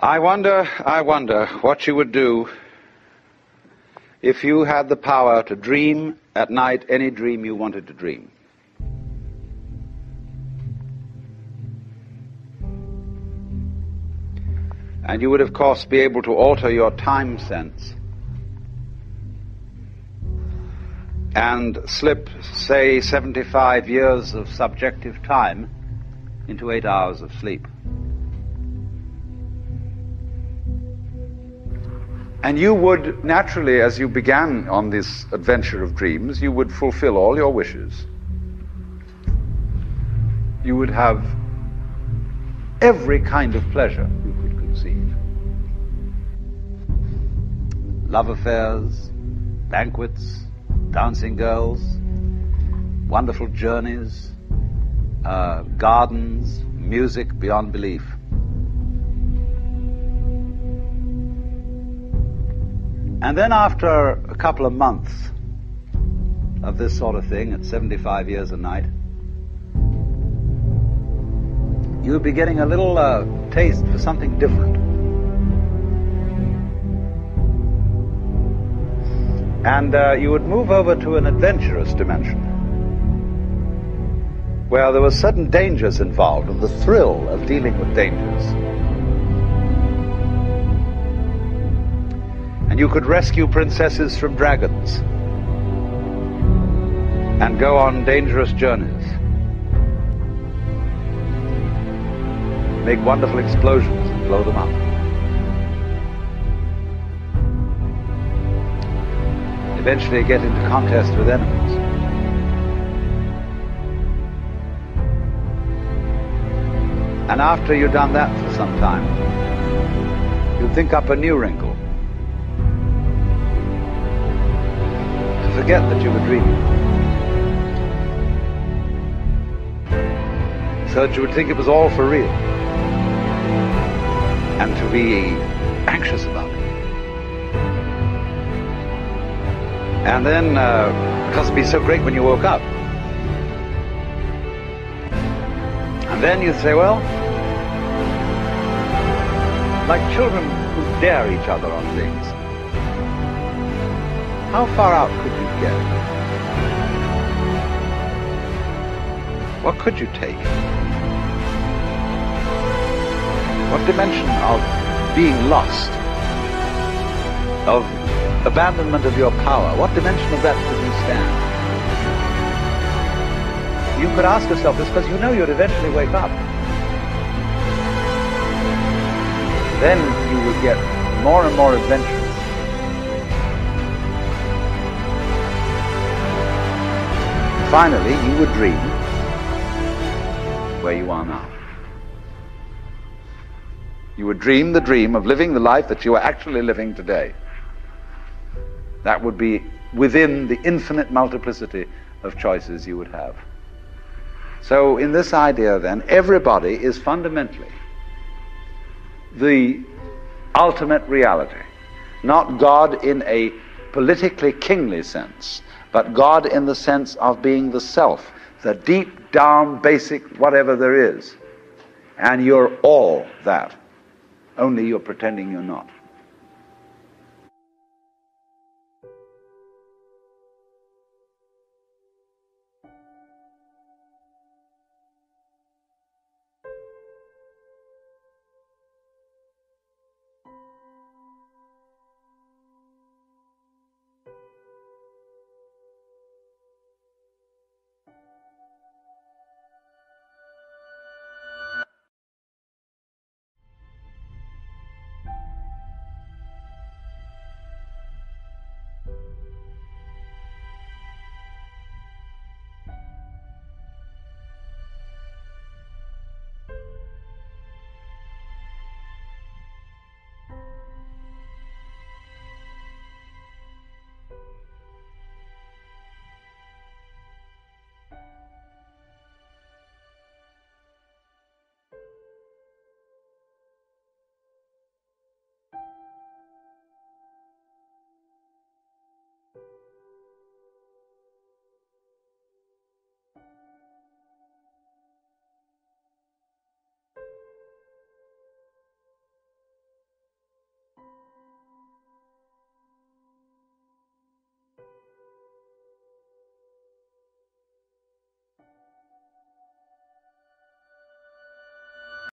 I wonder what you would do if you had the power to dream at night any dream you wanted to dream. And you would, of course, be able to alter your time sense and slip, say, 75 years of subjective time into 8 hours of sleep. And you would, naturally, as you began on this adventure of dreams, you would fulfill all your wishes. You would have every kind of pleasure you could conceive. Love affairs, banquets, dancing girls, wonderful journeys, gardens, music beyond belief. And then after a couple of months of this sort of thing at 75 years a night, you would be getting a little taste for something different. And you would move over to an adventurous dimension where there were sudden dangers involved and the thrill of dealing with dangers. And you could rescue princesses from dragons and go on dangerous journeys, make wonderful explosions and blow them up. Eventually get into contest with enemies. And after you've done that for some time, you think up a new wrinkle. Forget that you were dreaming, so that you would think it was all for real, and to be anxious about it. And then, because it'd be so great when you woke up. And then you'd say, well, like children who dare each other on things, how far out could you get? What could you take? What dimension of being lost, of abandonment of your power, what dimension of that could you stand? You could ask yourself this because you know you'd eventually wake up. Then you would get more and more adventurous. Finally, you would dream where you are now. You would dream the dream of living the life that you are actually living today. That would be within the infinite multiplicity of choices you would have. So in this idea then, everybody is fundamentally the ultimate reality. Not God in a politically kingly sense, but God in the sense of being the self, the deep down basic whatever there is. And you're all that, only you're pretending you're not.